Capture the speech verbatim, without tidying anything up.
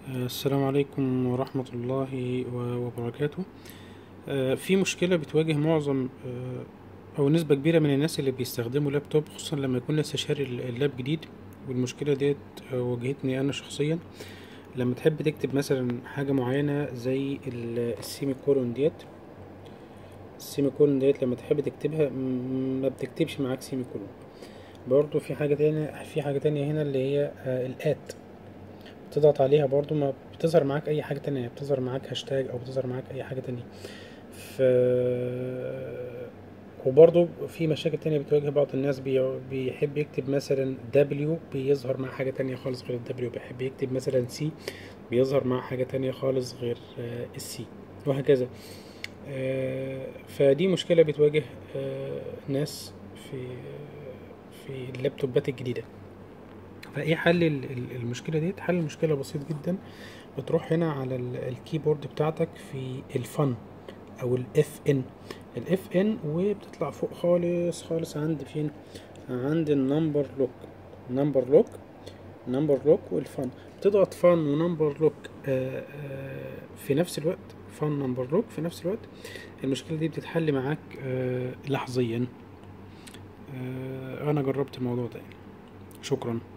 السلام عليكم ورحمة الله و- وبركاته. آه، في مشكلة بتواجه معظم آه، أو نسبة كبيرة من الناس اللي بيستخدموا لابتوب، خصوصا لما يكون لسه شاري ال- اللاب جديد. والمشكلة ديت آه، واجهتني أنا شخصيا. لما تحب تكتب مثلا حاجة معينة زي ال- السيمي كولون ديت السيمي كولون ديت لما تحب تكتبها م- ما بتكتبش معاك سيمي كولون. برضو في حاجة تانية في حاجة تانية هنا اللي هي آه، الآت. تضغط عليها برضو ما بتظهر معاك اي حاجة تانية، بتظهر معاك هاشتاج او بتظهر معاك اي حاجة تانية. ف وبرضو في مشاكل تانية بتواجه بعض الناس، بي... بيحب يكتب مثلا دبليو بيظهر مع حاجة تانية خالص غير الدبليو، بيحب يكتب مثلا سي بيظهر مع حاجة تانية خالص غير آه، السي، وهكذا. آه، فدي مشكلة بتواجه آه، ناس في في اللابتوبات الجديدة. فايه حل ال- ال- المشكله ديت؟ حل المشكله بسيط جدا. بتروح هنا على ال- الكيبورد بتاعتك في الفن او الاف ان الاف ان وبتطلع فوق خالص خالص عند فين؟ عند النمبر لوك. نمبر لوك نمبر لوك والفن. بتضغط فن ونمبر لوك آه، آه، في نفس الوقت. فن نمبر لوك في نفس الوقت. المشكله دي بتتحل معاك آه، لحظيا. آه، انا جربت الموضوع ده يعني. شكرا.